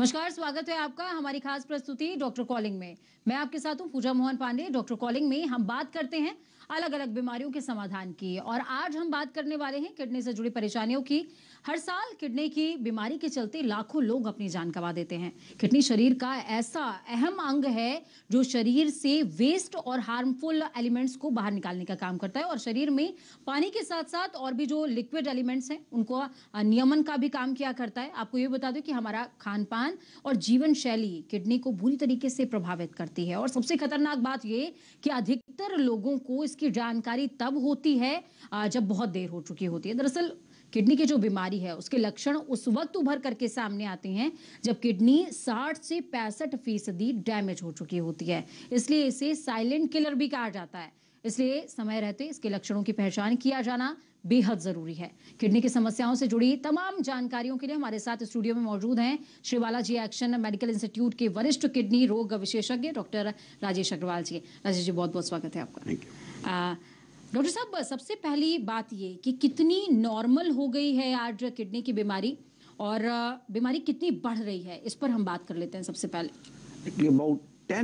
नमस्कार, स्वागत है आपका हमारी खास प्रस्तुति डॉक्टर कॉलिंग में। मैं आपके साथ हूं पूजा मोहन पांडे। डॉक्टर कॉलिंग में हम बात करते हैं अलग अलग बीमारियों के समाधान की, और आज हम बात करने वाले हैं किडनी से जुड़ी परेशानियों की। हर साल किडनी की बीमारी के चलते लाखों लोग अपनी जान गंवा देते हैं। किडनी शरीर का ऐसा अहम अंग है जो शरीर से वेस्ट और हार्मफुल एलिमेंट्स को बाहर निकालने का काम करता है, और शरीर में पानी के साथ साथ और भी जो लिक्विड एलिमेंट्स हैं उनको नियमन का भी काम किया करता है। आपको ये बता दूं कि हमारा खान पान और जीवन शैली किडनी को बुरी तरीके से प्रभावित करती है, और सबसे खतरनाक बात ये कि अधिकतर लोगों को इसकी जानकारी तब होती है जब बहुत देर हो चुकी होती है। दरअसल किडनी की जो बीमारी है उसके लक्षण उस वक्त उभर करके सामने आते हैं जब किडनी 60 से 65% डैमेज हो चुकी होती है। इसलिए इसे साइलेंट किलर भी कहा जाता है। इसलिए समय रहते इसके लक्षणों की पहचान किया जाना बेहद जरूरी है। किडनी की समस्याओं से जुड़ी तमाम जानकारियों के लिए हमारे साथ स्टूडियो में मौजूद हैं Shri Balaji action medical institute के वरिष्ठ किडनी रोग विशेषज्ञ डॉक्टर राजेश अग्रवाल जी। राजेश जी, बहुत बहुत स्वागत है आपका। Thank you. डॉक्टर साहब, सबसे पहली बात ये कि कितनी नॉर्मल हो गई है आज किडनी की बीमारी, और बीमारी कितनी बढ़ रही है, इस पर हम बात कर लेते हैं सबसे पहले। About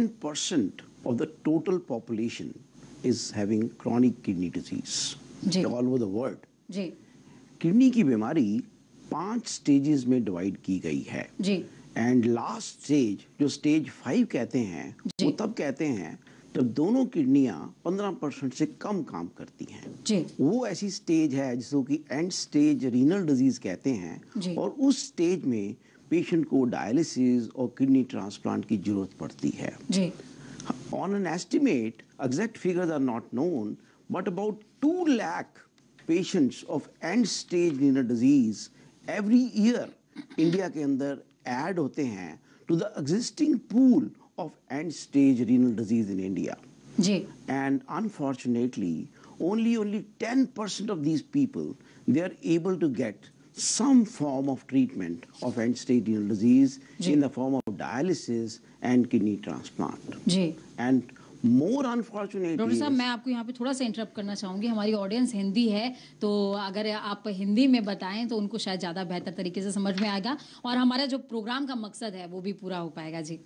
10% of the total population is having chronic kidney disease जी। all over the world. जी किडनी की बीमारी 5 स्टेजेस में डिवाइड की गई है जी एंड लास्ट स्टेज जो स्टेज 5 कहते हैं जी। वो तब कहते हैं जब दोनों किडनियां 15% से कम काम करती हैं। जी वो ऐसी स्टेज है जिसको कि एंड स्टेज रीनल डिजीज कहते जी। हैं, और उस स्टेज में पेशेंट को डायलिसिस और किडनी ट्रांसप्लांट की जरूरत पड़ती है। जी On an estimate, exact figures are not known, but about 2 lakh patients of end-stage renal disease every year India के अंदर add होते हैं to the existing pool of end-stage renal disease in India. जी And unfortunately, only 10% of these people, they are able to get some form of treatment of end-stage renal disease in the form of dialysis and kidney transplant. जी And more unfortunately, doctor साहब, मैं आपको यहाँ पे थोड़ा सा interrupt करना चाहूंगी। हमारी ऑडियंस हिंदी है, तो अगर आप हिंदी में बताएं तो उनको शायद ज़्यादा बेहतर तरीके से समझ में आएगा, और हमारा जो प्रोग्राम का मकसद है वो भी पूरा हो पाएगा। जी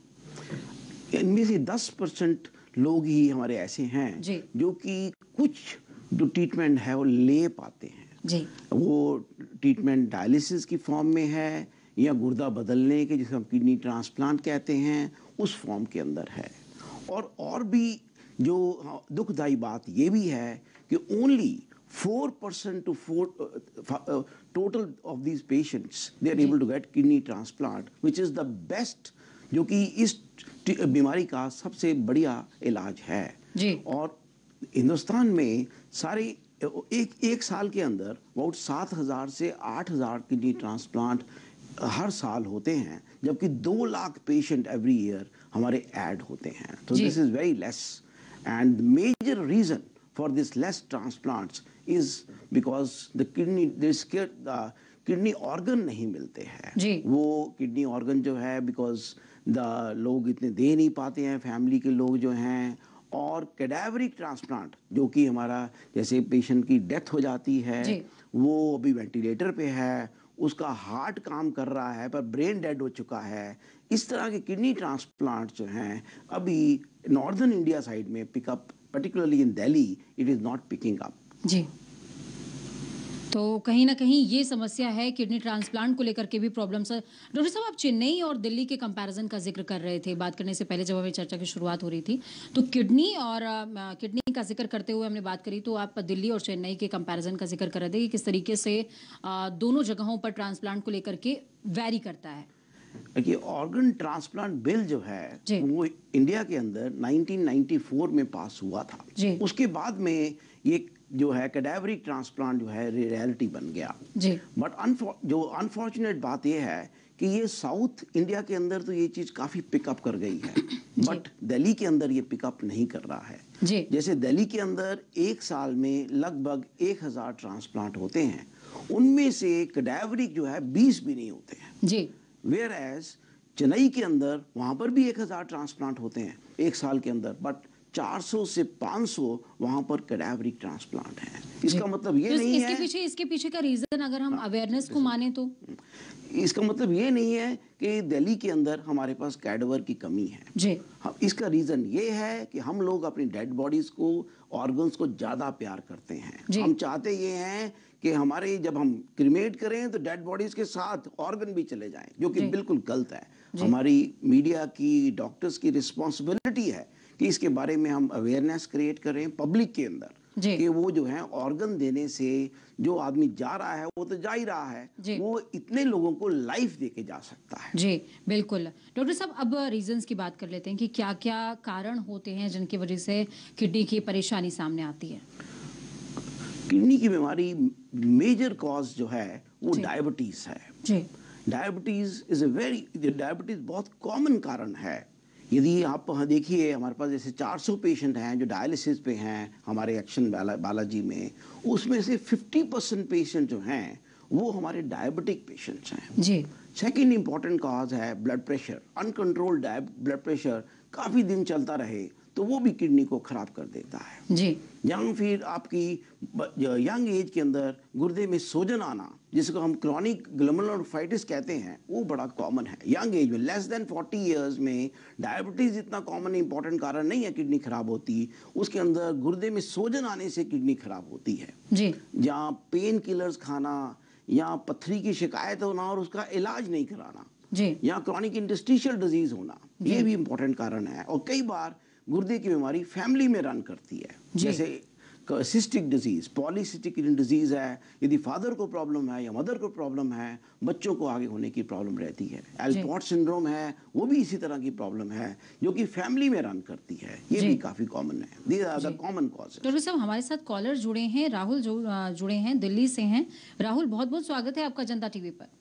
इनमें से 10% लोग ही हमारे ऐसे हैं जी। जो कि कुछ जो ट्रीटमेंट है वो ले पाते हैं। जी वो ट्रीटमेंट डायलिसिस की फॉर्म में है या गुर्दा बदलने के, जिसे हम किडनी ट्रांसप्लांट कहते हैं, उस फॉर्म के अंदर है। और भी जो दुखदाई बात ये भी है कि only 4% to 4 total of these patients they are able to get kidney transplant, which is the best, जो कि इस बीमारी का सबसे बढ़िया इलाज है। जी और हिंदुस्तान में सारे एक साल के अंदर अबाउट 7,000 से 8,000 किडनी ट्रांसप्लांट हर साल होते हैं, जबकि 2 लाख पेशेंट एवरी ईयर हमारे ऐड होते हैं। तो this is very less, and major reason for this less transplants is because the kidney organ नहीं मिलते हैं। वो किडनी ऑर्गन जो है बिकॉज द लोग इतने दे नहीं पाते हैं, फैमिली के लोग जो हैं, और कैडावरिक ट्रांसप्लांट जो कि हमारा जैसे पेशेंट की डेथ हो जाती है, वो अभी वेंटिलेटर पे है, उसका हार्ट काम कर रहा है पर ब्रेन डेड हो चुका है। इस तरह के किडनी ट्रांसप्लांट जो हैं अभी नॉर्दर्न इंडिया साइड में pickup, particularly in Delhi, it is not picking up. जी, तो कहीं ना कहीं ये समस्या है किडनी ट्रांसप्लांट को लेकर के भी प्रॉब्लम्स है। डॉक्टर साहब, आप चेन्नई और दिल्ली के कंपैरिजन का जिक्र कर रहे थे बात करने से पहले, जब हमें चर्चा की शुरुआत हो रही थी, तो किडनी का जिक्र करते हुए हमने बात करी, तो आप दिल्ली और चेन्नई के कंपैरिजन का जिक्र कर रहे थे कि किस तरीके से दोनों जगहों पर ट्रांसप्लांट को लेकर के वैरी करता है। देखिए, ऑर्गन ट्रांसप्लांट बिल जो है वो इंडिया के अंदर 1994 में पास हुआ था। उसके बाद में ये जो है कैडावरिक ट्रांसप्लांट जो है रियलिटी बन गया। बट जो अनफॉर्चुनेट बात ये है कि ये साउथ इंडिया के अंदर तो ये चीज काफी पिकअप कर गई है, बट दिल्ली के अंदर ये पिकअप नहीं कर रहा है। जैसे दिल्ली के अंदर एक साल में लगभग 1000 ट्रांसप्लांट होते हैं, उनमें से कैडावरिक जो है 20 भी नहीं होते हैं। वेयर एज चेन्नई के अंदर वहां पर भी 1000 ट्रांसप्लांट होते हैं एक साल के अंदर, बट 400 से 500 वहां पर कैडावरिक ट्रांसप्लांट है। इसका मतलब ये नहीं है, इसके पीछे का रीजन अगर हम अवेयरनेस को माने तो इसका मतलब ये नहीं है कि दिल्ली के अंदर हमारे पास कैडवर की कमी है जी। इसका रीजन ये है कि हम लोग अपनी डेड बॉडीज को, ऑर्गन्स को ज्यादा प्यार करते हैं। हम चाहते ये हैं कि हमारे जब हम क्रिमेट करें तो डेड बॉडीज के साथ ऑर्गन भी चले जाएं, जो कि बिल्कुल गलत है। हमारी मीडिया की, डॉक्टर्स की रिस्पॉन्सिबिलिटी है कि इसके बारे में हम अवेयरनेस क्रिएट करें पब्लिक के अंदर कि वो जो है ऑर्गन देने से जो आदमी जा रहा है वो तो जा ही रहा है, वो इतने लोगों को लाइफ देके जा सकता है। जी बिल्कुल। डॉक्टर साहब, अब रीजंस की बात कर लेते हैं कि क्या क्या कारण होते हैं जिनकी वजह से किडनी की परेशानी सामने आती है। किडनी की बीमारी मेजर कॉज जो है वो डायबिटीज है जी। डायबिटीज बहुत कॉमन कारण है। यदि आप देखिए हमारे पास जैसे 400 पेशेंट हैं जो डायलिसिस पे हैं हमारे एक्शन बालाजी में, उसमें से 50% पेशेंट जो हैं वो हमारे डायबिटिक पेशेंट्स हैं जी। सेकेंड इंपॉर्टेंट कॉज है blood pressure. Uncontrolled blood pressure काफ़ी दिन चलता रहे तो वो भी किडनी को खराब कर देता है जी। या फिर आपकी यंग एज के अंदर गुर्दे में सोजन आना, जिसको हम क्रॉनिक ग्लोमेरुलोनेफ्राइटिस कहते हैं, वो बड़ा कॉमन है यंग एज में। लेस देन 40 इयर्स में डायबिटीज इतना कॉमन इंपॉर्टेंट कारण नहीं है किडनी खराब होती, उसके अंदर गुर्दे में सोजन आने से किडनी खराब होती है जी। जहाँ पेन किलर्स खाना या पथरी की शिकायत होना और उसका इलाज नहीं कराना जी, या क्रॉनिक इंटरस्टिशियल डिजीज होना, ये भी इंपॉर्टेंट कारण है। और कई बार गुर्दे की बीमारी फैमिली में रन करती है, जैसे सिस्टिक डिजीज, पॉलीसिस्टिक डिजीज है। यदि फादर को प्रॉब्लम है या मदर को प्रॉब्लम है, बच्चों को आगे होने की प्रॉब्लम रहती है। एल्पोर्ट सिंड्रोम है, वो भी इसी तरह की प्रॉब्लम है जो कि फैमिली में रन करती है, ये भी काफी कॉमन है। These are the common causes. Doctor साहब, हमारे साथ कॉलर जुड़े हैं, राहुल जुड़े हैं, दिल्ली से हैं। राहुल, बहुत बहुत स्वागत है आपका जनता टीवी पर।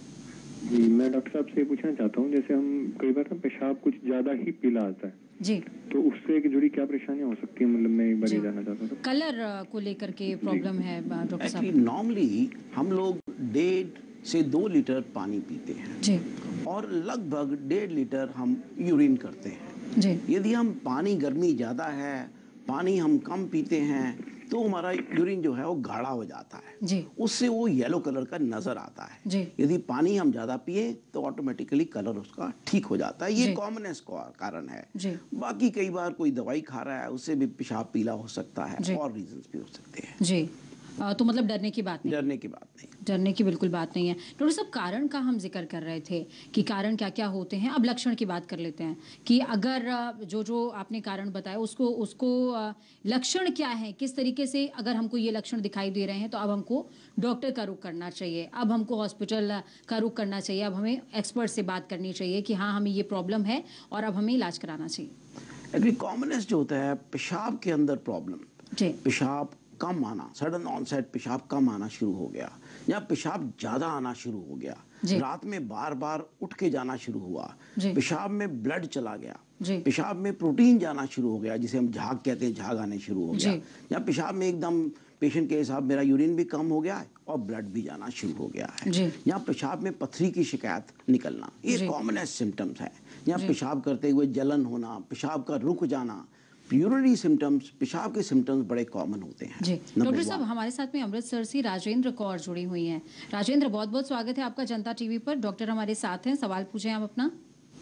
जी, मैं डॉक्टर साहब से पूछना चाहता हूँ, जैसे हम कई बार पेशाब कुछ ज्यादा ही पीला आता है जी, तो उससे जुड़ी क्या परेशानियां हो सकती है? मतलब मैं एक बार ये जानना चाहता हूँ। कलर को लेकर के प्रॉब्लम है डॉक्टर साहब। नॉर्मली हम लोग 1.5 से 2 लीटर पानी पीते हैं जी, और लगभग 1.5 लीटर हम यूरिन करते हैं जी। यदि हम पानी, गर्मी ज्यादा है, पानी हम कम पीते हैं तो हमारा यूरिन जो है वो गाढ़ा हो जाता है जी, उससे वो येलो कलर का नजर आता है जी। यदि पानी हम ज्यादा पिए तो ऑटोमेटिकली कलर उसका ठीक हो जाता है, ये कॉमनेस्ट कारण है जी। बाकी कई बार कोई दवाई खा रहा है उससे भी पेशाब पीला हो सकता है और रीजंस भी हो सकते हैं जी। तो मतलब डरने की बात नहीं, डरने की बात नहीं, डरने की बिल्कुल बात नहीं है। डॉक्टर साहब, कारण का हम जिक्र कर रहे थे कि कारण क्या क्या होते हैं। अब लक्षण की बात कर लेते हैं कि अगर जो आपने कारण बताया उसको लक्षण क्या है, किस तरीके से अगर हमको ये लक्षण दिखाई दे रहे हैं तो अब हमको डॉक्टर का रुख करना चाहिए, अब हमको हॉस्पिटल का रुख करना चाहिए, अब हमें एक्सपर्ट से बात करनी चाहिए कि हाँ हमें ये प्रॉब्लम है और अब हमें इलाज कराना चाहिए। अभी कॉमनेस्ट जो होता है पेशाब के अंदर प्रॉब्लम, पेशाब कम आना, सडन ऑनसेट पेशाब कम आना शुरू हो गया या पेशाब ज्यादा आना शुरू हो गया, रात में बार बार उठ के जाना शुरू हुआ, पेशाब में ब्लड चला गया, पेशाब में प्रोटीन जाना शुरू हो गया जिसे हम झाग कहते हैं, झाग आने शुरू हो गया, या पेशाब में एकदम पेशेंट के हिसाब मेरा यूरिन भी कम हो गया है और ब्लड भी जाना शुरू हो गया है, या पेशाब में पथरी की शिकायत निकलना, ये कॉमनेस्ट सिम्टम्स है। या पेशाब करते हुए जलन होना, पेशाब का रुक जाना, यूरिनरी सिम्टम्स, पेशाब के सिम्टम्स बड़े कॉमन होते हैं जी। डॉक्टर साहब, हमारे साथ में अमृतसर से राजेंद्र कौर जुड़ी हुई हैं। राजेंद्र, बहुत बहुत स्वागत है आपका जनता टीवी पर। डॉक्टर हमारे साथ हैं, सवाल पूछें आप अपना।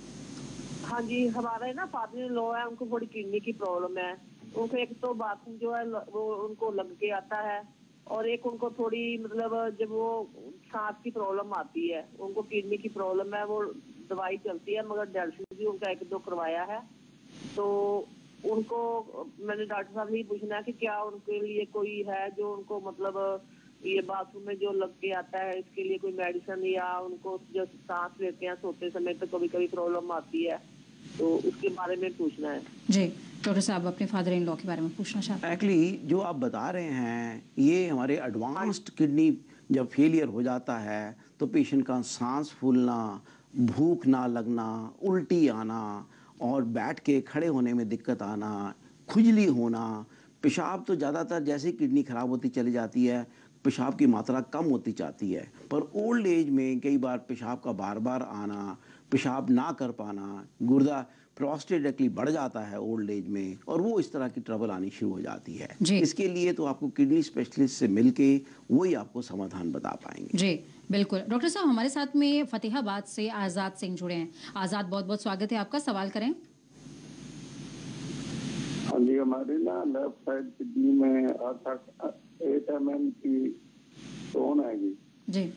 हाँ जी, हमारा ना फादर लो है, उनको बड़ी किडनी की प्रॉब्लम है। उनको एक तो बाथरूम जो है वो उनको लग के आता है, और एक उनको थोड़ी मतलब जब वो सांस की प्रॉब्लम आती है, उनको किडनी की प्रॉब्लम है, वो दवाई चलती है मगर डायलिसिस भी उनका 1-2 करवाया है। तो उनको मैंने डॉक्टर साहब से पूछना है कि क्या उनके लिए कोई है जो उनको मतलब ये बाथरूम में जो लग के आता है इसके लिए कोई मेडिसिन, या उनको जो सांस लेते हैं सोते समय तो कभी कभी प्रॉब्लम आती है, तो उसके बारे में पूछना है जी। डॉक्टर साहब, अपने फादर इन लॉ के बारे में पूछना चाहते हैं। एक्चुअली जो आप बता रहे हैं ये हमारे एडवांस्ड किडनी जब फेलियर हो जाता है तो पेशेंट का सांस फूलना, भूख ना लगना, उल्टी आना और बैठ के खड़े होने में दिक्कत आना, खुजली होना, पेशाब तो ज़्यादातर जैसे किडनी खराब होती चली जाती है पेशाब की मात्रा कम होती जाती है, पर ओल्ड एज में कई बार पेशाब का बार बार आना, पेशाब ना कर पाना, गुर्दा प्रोस्टेटिकली बढ़ जाता है ओल्ड एज में, और वो इस तरह की ट्रबल आनी शुरू हो जाती है। इसके लिए तो आपको किडनी स्पेशलिस्ट से मिलके वही आपको समाधान बता पाएंगे। जी बिल्कुल। डॉक्टर साहब, हमारे साथ में फतेहाबाद से आजाद सिंह जुड़े हैं। आजाद, बहुत बहुत स्वागत है आपका, सवाल करें। हाँ जी, हमारे ना लेफ्ट साइड किडनी में 8 mm की स्टोन है जी।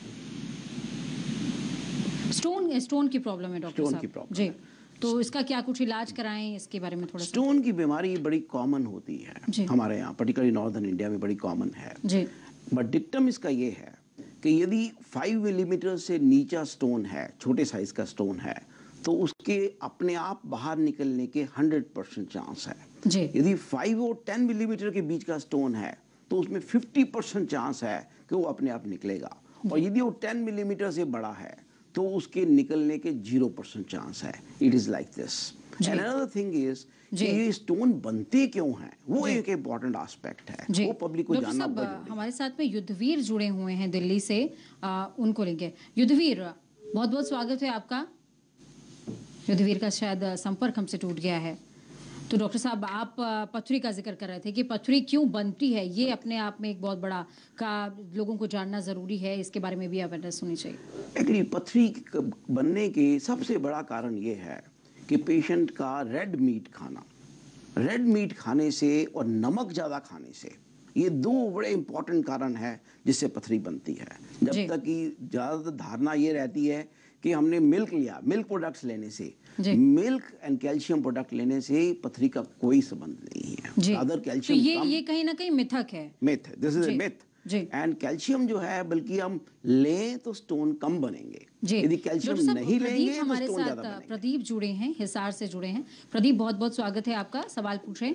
स्टोन की प्रॉब्लम है डॉक्टर साहब? स्टोन की प्रॉब्लम जी, तो इसका क्या कुछ इलाज कराएं, इसके बारे में थोड़ा? स्टोन की बीमारी बड़ी कॉमन होती है हमारे यहाँ, पर्टिकुलरली नॉर्दर्न इंडिया में बड़ी कॉमन है जी। बट डिक्टम इसका ये है कि यदि 5 मिलीमीटर से नीचा स्टोन है, छोटे साइज का स्टोन है, तो उसके अपने आप बाहर निकलने के 100% चांस है जी। यदि 5 और 10 मिलीमीटर के बीच का स्टोन है तो उसमें 50% चांस है कि वो अपने आप निकलेगा, और यदि वो 10 मिलीमीटर से बड़ा है तो उसके निकलने के 0% चांस है। It is like this. And another thing is कि ये स्टोन बनते क्यों हैं, वो एक इम्पोर्टेंट एस्पेक्ट है, वो पब्लिक को जानना बहुत जरूरी है। हमारे साथ में युद्धवीर जुड़े हुए हैं दिल्ली से, उनको लेंगे। युद्धवीर, बहुत बहुत स्वागत है आपका। युद्धवीर का शायद संपर्क हमसे टूट गया है। तो डॉक्टर साहब, आप पथरी का जिक्र कर रहे थे कि पथरी क्यों बनती है, ये अपने आप में एक बहुत बड़ा का लोगों को जानना जरूरी है, इसके बारे में भी अवेयरनेस होनी चाहिए। एक्चुअली पथरी बनने के सबसे बड़ा कारण ये है कि पेशेंट का रेड मीट खाने से और नमक ज़्यादा खाने से, ये 2 बड़े इंपॉर्टेंट कारण है जिससे पथरी बनती है। जब तक कि ज़्यादातर धारणा ये रहती है कि हमने मिल्क लिया, मिल्क प्रोडक्ट्स लेने से, मिल्क एंड कैल्शियम प्रोडक्ट लेने से पथरी का कोई संबंध नहीं है। अदर कैल्शियम तो ये कहीं ना कहीं मिथक है, this is a myth. And calcium जो है, बल्कि हम लें तो स्टोन कम बनेंगे, यदि कैल्शियम नहीं लेंगे तो स्टोन ज्यादा बनेंगे। प्रदीप जुड़े हैं, हिसार से जुड़े हैं। प्रदीप, बहुत बहुत स्वागत है आपका, सवाल पूछें।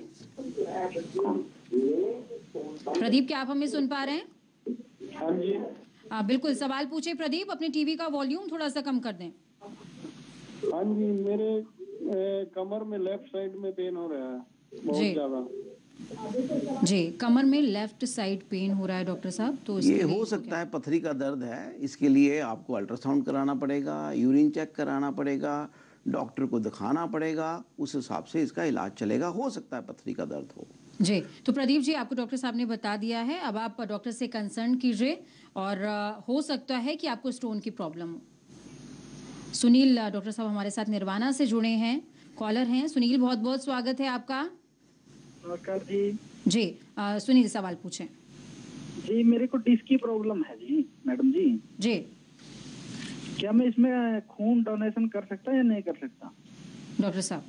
प्रदीप, क्या आप हमें सुन पा रहे हैं? हाँ जी। बिल्कुल, सवाल पूछे प्रदीप। अपनी टीवी का वॉल्यूम थोड़ा सा कम कर दें। हाँ जी, मेरे कमर में लेफ्ट साइड में पेन हो रहा है बहुत ज्यादा जी। कमर में लेफ्ट साइड पेन हो रहा है डॉक्टर साहब, तो ये हो सकता है पथरी का दर्द है। इसके लिए आपको अल्ट्रासाउंड कराना पड़ेगा, यूरिन चेक कराना पड़ेगा, डॉक्टर को दिखाना पड़ेगा, उस हिसाब से इसका इलाज चलेगा। हो सकता है पथरी का दर्द हो जी। तो प्रदीप जी, आपको डॉक्टर साहब ने बता दिया है, अब आप डॉक्टर से कंसर्न कीजिए, और हो सकता है कि आपको स्टोन की प्रॉब्लम हो। सुनील डॉक्टर साहब हमारे साथ निर्वाणा से जुड़े हैं, कॉलर हैं। सुनील, बहुत बहुत स्वागत है आपका। नमस्कार जी। जी, सुनील सवाल पूछें। जी, मेरे को डिस्क की प्रॉब्लम है जी मैडम जी। जी, क्या मैं इसमें खून डोनेशन कर सकता या नहीं कर सकता? डॉक्टर साहब,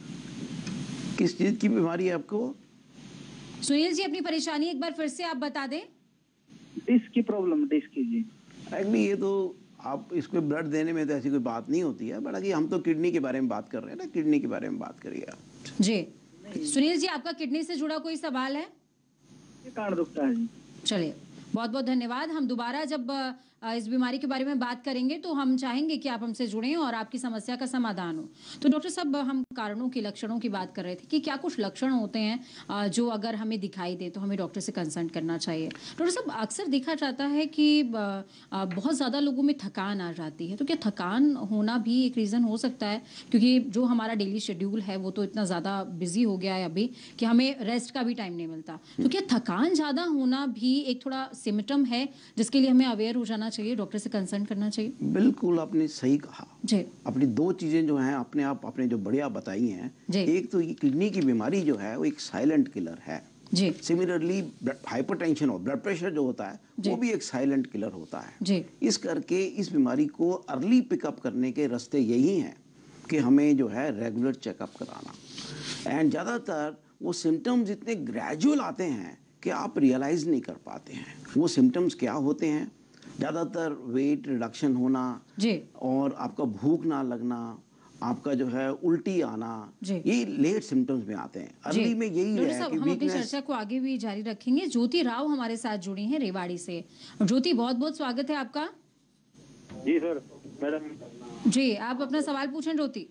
किस चीज की बीमारी है आपको? सुनील जी, अपनी परेशानी एक बार फिर से आप बता दें। डिस्क की प्रॉब्लम, डिस्क की जी। एक्चुअली ये तो आप इसको ब्लड देने में तो ऐसी कोई बात नहीं होती है, बट हम तो किडनी के बारे में बात कर रहे हैं ना, किडनी के बारे में बात करिए आप। जी सुनील जी, आपका किडनी से जुड़ा कोई सवाल है? कान दुखता है जी। चलिए, बहुत बहुत धन्यवाद। हम दोबारा जब इस बीमारी के बारे में बात करेंगे तो हम चाहेंगे कि आप हमसे जुड़ें और आपकी समस्या का समाधान हो। तो डॉक्टर साहब, हम कारणों की, लक्षणों की बात कर रहे थे कि क्या कुछ लक्षण होते हैं जो अगर हमें दिखाई दे तो हमें डॉक्टर से कंसल्ट करना चाहिए। डॉक्टर साहब, अक्सर देखा जाता है कि बहुत ज़्यादा लोगों में थकान आ जाती है, तो क्या थकान होना भी एक रीज़न हो सकता है? क्योंकि जो हमारा डेली शेड्यूल है वो तो इतना ज़्यादा बिजी हो गया है अभी कि हमें रेस्ट का भी टाइम नहीं मिलता। तो क्या थकान ज़्यादा होना भी एक थोड़ा सिम्टम है जिसके लिए हमें अवेयर हो जाना चाहिए, डॉक्टर से कंसल्ट करना चाहिए? बिल्कुल, आपने सही कहा जी। अपनी 2 चीजें जो हैं अपने आप आपने जो बढ़िया बताई हैं, एक तो ये किडनी की बीमारी जो है वो एक साइलेंट किलर है जी। सिमिलरली हाइपरटेंशन और ब्लड प्रेशर जो होता है वो भी एक साइलेंट किलर होता है जी। इस करके इस बीमारी को अर्ली पिकअप करने के रास्ते यही हैं कि हमें जो है रेगुलर चेकअप कराना। एंड ज़्यादातर वो सिम्टम्स इतने ग्रेजुअल आते हैं कि आप रियलाइज नहीं कर पाते हैं। वो सिम्टम्स क्या होते हैं? ज़्यादातर वेट रिडक्शन होना जी, और आपका भूख ना लगना, आपका जो है उल्टी आना, ये लेट सिम्टम्स में आते हैं। अर्ली में यही है कि हम अपनी चर्चा को आगे भी जारी रखेंगे। ज्योति राव हमारे साथ जुड़ी हैं रेवाड़ी से। ज्योति, बहुत बहुत स्वागत है आपका। जी सर, मैडम जी, आप अपना सवाल पूछें ज्योति।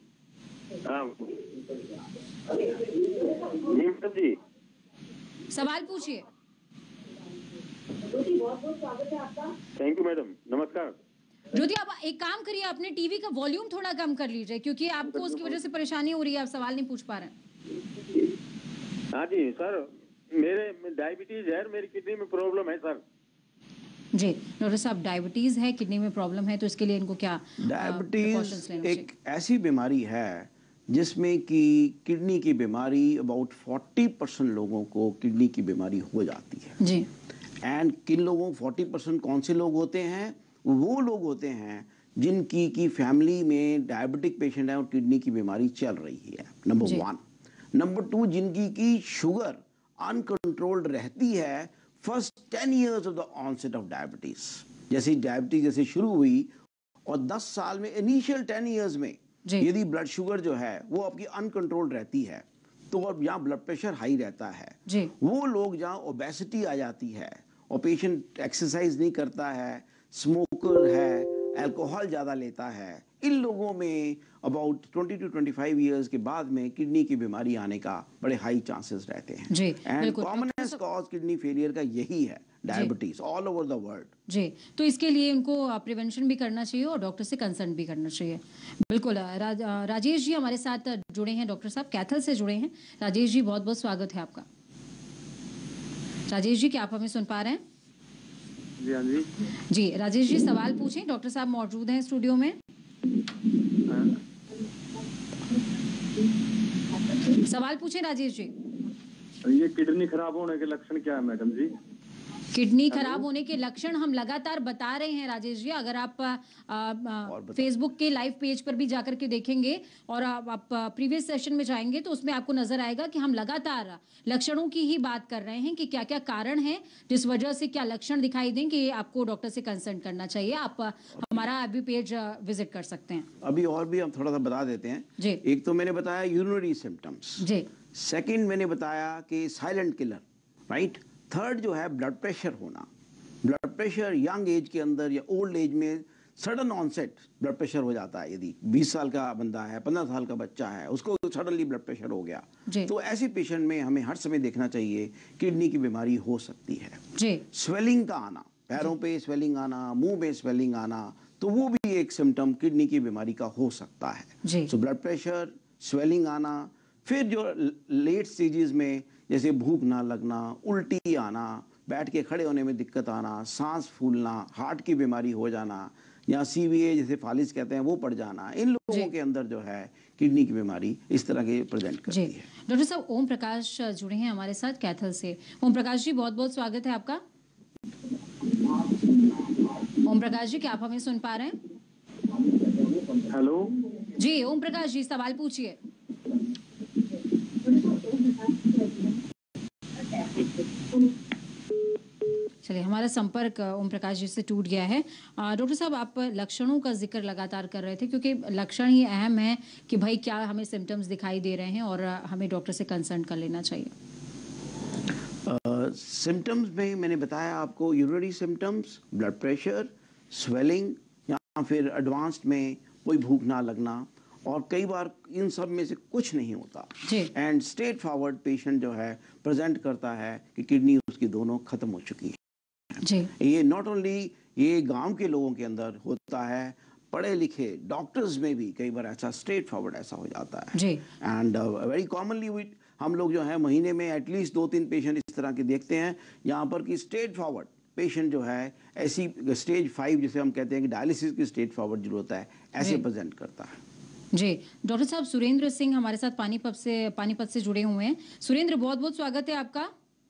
जी, सवाल पूछिए। बहुत बहुत स्वागत है आपका। थैंक यू मैडम, नमस्कार। ज्योति आप एक काम करिए, अपने टीवी का वॉल्यूम थोड़ा कम कर लीजिए, क्योंकि आपको उसकी वजह से परेशानी हो रही है, आप सवाल नहीं पूछ पा रहे हैं। हाँ जी सर, मेरे डायबिटीज है, मेरी किडनी में प्रॉब्लम है सर। जी डॉक्टर साहब, डायबिटीज है, किडनी में प्रॉब्लम है, तो इसके लिए इनको क्या डायबिटीज एक ऐसी बीमारी है जिसमें कि किडनी की बीमारी अबाउट 40% लोगों को किडनी की बीमारी हो जाती है जी। एंड किन लोगों 40% कौन से लोग होते हैं? वो लोग होते हैं जिनकी की फैमिली में डायबिटिक पेशेंट है और किडनी की बीमारी चल रही है, नंबर 1। नंबर 2, जिनकी की शुगर अनकंट्रोल्ड रहती है first 10 years of the onset of diabetes. जैसे डायबिटीज जैसे शुरू हुई और 10 साल में इनिशियल 10 years में यदि ब्लड शुगर जो है वो आपकी अनकंट्रोल्ड रहती है, तो अब यहाँ ब्लड प्रेशर हाई रहता है, वो लोग जहाँ ओबेसिटी आ जाती है और पेशेंट एक्सरसाइज नहीं करता है, स्मोकर है, अल्कोहल ज़्यादा लेता है, इन लोगों में अबाउट 20 to 25 years के बाद में किडनी की बीमारी आने का बड़े हाई चांसेस रहते हैं। And commonest cause kidney failure का यही है, diabetes all over the world. जी, तो इसके लिए इनको प्रिवेंशन भी करना चाहिए और डॉक्टर से कंसल्ट भी करना चाहिए। बिल्कुल। राजेश जी हमारे साथ जुड़े हैं, डॉक्टर साहब कैथल से जुड़े हैं। राजेश जी बहुत बहुत स्वागत है आपका। राजेश जी, क्या आप हमें सुन पा रहे हैं? जी हाँ जी। जी राजेश जी, सवाल पूछें, डॉक्टर साहब मौजूद हैं स्टूडियो में। सवाल पूछें राजेश जी। ये किडनी खराब होने के लक्षण क्या है मैडम जी? किडनी खराब होने के लक्षण हम लगातार बता रहे हैं राजेश जी। अगर आप फेसबुक के लाइव पेज पर भी जाकर के देखेंगे और आप प्रीवियस सेशन में जाएंगे तो उसमें आपको नजर आएगा कि हम लगातार लक्षणों की ही बात कर रहे हैं कि क्या क्या कारण है जिस वजह से क्या लक्षण दिखाई दें कि आपको डॉक्टर से कंसल्ट करना चाहिए। आप हमारा अभी पेज विजिट कर सकते हैं। अभी और भी हम थोड़ा सा बता देते हैं जी। एक तो मैंने बताया यूरिनरी सिम्टम्स जी। सेकेंड मैंने बताया कि साइलेंट किलर, राइट। थर्ड जो है ब्लड प्रेशर होना। ब्लड प्रेशर यंग एज के अंदर या ओल्ड एज में सडन ऑनसेट ब्लड प्रेशर हो जाता है। यदि 20 साल का बंदा है, 15 साल का बच्चा है, उसको सडनली ब्लड प्रेशर हो गया, तो ऐसे पेशेंट में हमें हर समय देखना चाहिए किडनी की बीमारी हो सकती है जी। स्वेलिंग का आना, पैरों पे स्वेलिंग आना, मुंह में स्वेलिंग आना, तो वो भी एक सिम्टम किडनी की बीमारी का हो सकता है। सो ब्लड प्रेशर, स्वेलिंग आना, फिर जो लेट स्टेजेस में जैसे भूख ना लगना, उल्टी आना, बैठ के खड़े होने में दिक्कत आना, सांस फूलना, हार्ट की बीमारी हो जाना, या CVA जैसे फालिज कहते हैं वो पड़ जाना, इन लोगों के अंदर जो है किडनी की बीमारी इस तरह के प्रेजेंट करती है। डॉक्टर साहब ओम प्रकाश जुड़े हैं हमारे साथ कैथल से। ओम प्रकाश जी बहुत बहुत स्वागत है आपका। ओम प्रकाश जी, क्या आप हमें सुन पा रहे हैं? हेलो जी ओम प्रकाश जी, सवाल पूछिए। चलिए, हमारा संपर्क ओम प्रकाश जी से टूट गया है। डॉक्टर साहब, आप लक्षणों का जिक्र लगातार कर रहे थे क्योंकि लक्षण ही अहम है कि भाई क्या हमें सिम्टम्स दिखाई दे रहे हैं और हमें डॉक्टर से कंसल्ट कर लेना चाहिए। सिम्टम्स में मैंने बताया आपको urinary symptoms, blood pressure, swelling, या फिर एडवांस्ड में कोई भूख ना लगना, और कई बार इन सब में से कुछ नहीं होता एंड स्ट्रेट फॉरवर्ड पेशेंट जो है प्रेजेंट करता है कि किडनी उसकी दोनों खत्म हो चुकी है जी। ये नॉट ओनली ये गांव के लोगों के अंदर होता है, पढ़े लिखे डॉक्टर्स में भी कई बार ऐसा स्ट्रेट फॉरवर्ड ऐसा हो जाता है एंड वेरी कॉमनली हम लोग जो है महीने में एटलीस्ट 2-3 पेशेंट इस तरह के देखते हैं यहाँ पर कि स्ट्रेट फॉरवर्ड पेशेंट जो है ऐसी स्टेज 5 जिसे हम कहते हैं कि डायलिसिस की स्टेज फॉरवर्ड जो होता है ऐसे प्रेजेंट करता है जी। डॉक्टर साहब सुरेंद्र सिंह हमारे साथ पानीपत से जुड़े हुए हैं। सुरेंद्र, बहुत बहुत स्वागत है आपका।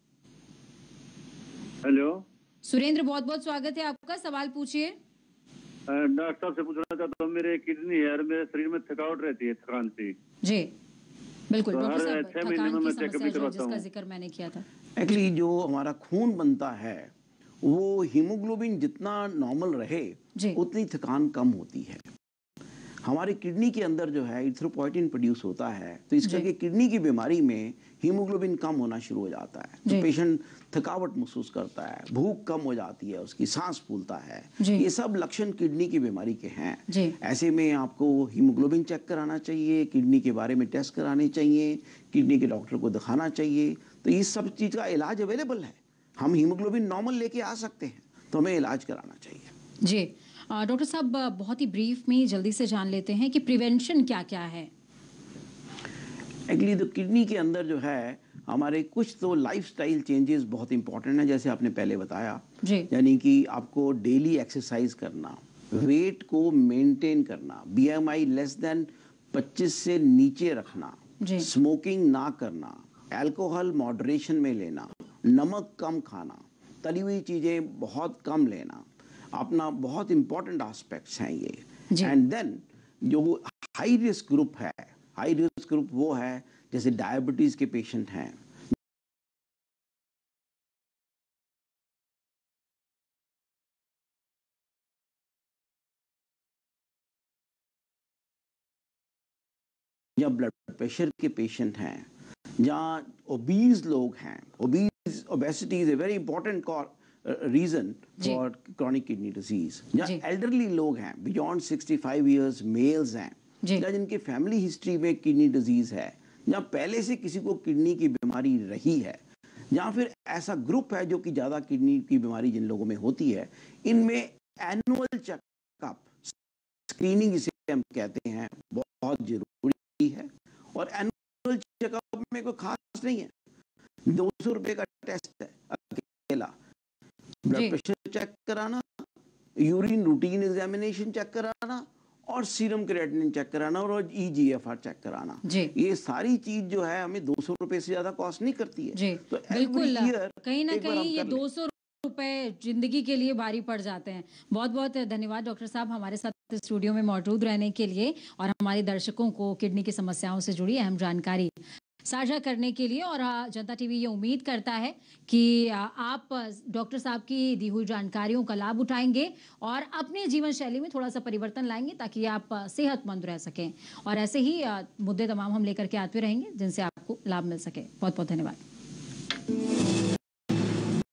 हेलो सुरेंद्र, बहुत बहुत स्वागत है आपका, सवाल पूछिए। डॉक्टर साहब से पूछना चाहता हूँ, मेरे किडनी है और मेरे शरीर में थकावट रहती है, थकान सी जी। बिल्कुल डॉक्टर साहब, थकान की समस्या जिसका जिक्र मैंने किया था। एक्चुअली जो हमारा खून बनता है वो हीमोग्लोबिन जितना नॉर्मल रहे उतनी थकान कम होती है। हमारी किडनी के अंदर जो है इरिथ्रोपोइटिन प्रोड्यूस होता है, तो इस करके किडनी की बीमारी में हीमोग्लोबिन कम होना शुरू हो जाता है, तो पेशेंट थकावट महसूस करता है, भूख कम हो जाती है, उसकी सांस फूलता है। ये सब लक्षण किडनी की बीमारी के हैं। ऐसे में आपको हीमोग्लोबिन चेक कराना चाहिए, किडनी के बारे में टेस्ट कराने चाहिए, किडनी के डॉक्टर को दिखाना चाहिए। तो ये सब चीज़ का इलाज अवेलेबल है। हम हीमोग्लोबिन नॉर्मल लेके आ सकते हैं, तो हमें इलाज कराना चाहिए जी। डॉक्टर साहब, बहुत ही ब्रीफ में जल्दी से जान लेते हैं कि प्रिवेंशन क्या क्या है। एक्चुअली तो किडनी के अंदर जो है हमारे कुछ तो लाइफस्टाइल चेंजेस बहुत इंपॉर्टेंट है, जैसे आपने पहले बताया, यानी कि आपको डेली एक्सरसाइज करना, वेट को मेंटेन करना, बीएमआई लेस देन 25 से नीचे रखना, स्मोकिंग ना करना, अल्कोहल मॉडरेशन में लेना, नमक कम खाना, तली हुई चीजें बहुत कम लेना, अपना बहुत इंपॉर्टेंट एस्पेक्ट्स हैं ये। एंड देन जो हाई रिस्क ग्रुप है, हाई रिस्क ग्रुप वो है जैसे डायबिटीज के पेशेंट हैं, या ब्लड प्रेशर के पेशेंट हैं, जहाँ ओबीज लोग हैं। Obesity is a very important reason for chronic kidney disease. जहाँ एल्डरली लोग हैं, बियॉन्ड 65 ईयर्स मेल्स हैं, या जिनके फैमिली हिस्ट्री में किडनी डिजीज है, जहाँ पहले से किसी को किडनी की बीमारी रही है, जहाँ फिर ऐसा ग्रुप है जो कि ज्यादा किडनी की बीमारी जिन लोगों में होती है, इनमें एनुअल चेकअप, स्क्रीनिंग जिसे हम कहते हैं, बहुत जरूरी है। और एनुअल चेकअप में कोई खास नहीं है, 200 रुपए का टेस्ट है अकेला, ब्लड प्रेशर चेक कराना, यूरिन रूटीन एग्जामिनेशन चेक कराना, और सीरम क्रिएटिनिन चेक कराना, और ईजीएफआर चेक कराना। ये सारी चीज जो है हमें 200 रुपए से ज्यादा कॉस्ट नहीं करती है। तो बिल्कुल, कहीं ना कहीं ये 200 रुपए जिंदगी के लिए भारी पड़ जाते हैं। बहुत बहुत धन्यवाद डॉक्टर साहब हमारे साथ स्टूडियो में मौजूद रहने के लिए और हमारे दर्शकों को किडनी की समस्याओं से जुड़ी अहम जानकारी साझा करने के लिए। और जनता टीवी ये उम्मीद करता है कि आप डॉक्टर साहब की दी हुई जानकारियों का लाभ उठाएंगे और अपने जीवन शैली में थोड़ा सा परिवर्तन लाएंगे ताकि आप सेहतमंद रह सकें। और ऐसे ही मुद्दे तमाम हम लेकर के आते रहेंगे जिनसे आपको लाभ मिल सके। बहुत बहुत धन्यवाद।